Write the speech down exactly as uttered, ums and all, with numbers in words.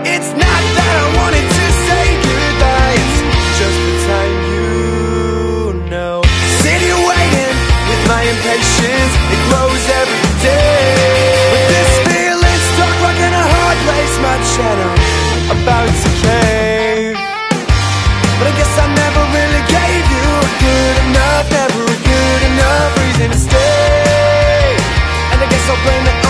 It's not that I wanted to say goodbye, it's just the time, you know. Sit here waiting with my impatience, it grows every day. With this feeling stuck like in a hard place, my shadow about to cave. But I guess I never really gave you a good enough, never a good enough reason to stay. And I guess I'll blame it